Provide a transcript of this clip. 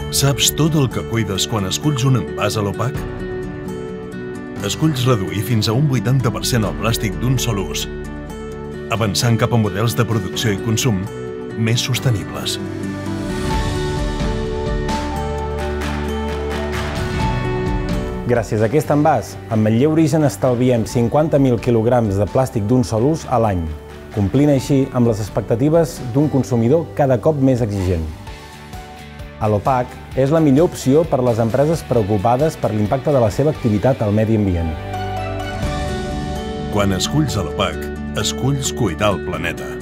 Saps tot el que cuides quan esculls un envàs a l'OPAC? Esculls reduir fins a un 80% el plàstic d'un sol ús, avançant cap a models de producció i consum més sostenibles. Gràcies a aquest envàs, amb Manlleu Origen estalviem 50.000 quilograms de plàstic d'un sol ús a l'any, complint així amb les expectatives d'un consumidor cada cop més exigent. A l'OPAC és la millor opció per a les empreses preocupades per l'impacte de la seva activitat al medi ambient. Quan esculls a l'OPAC, esculls cuidar el planeta.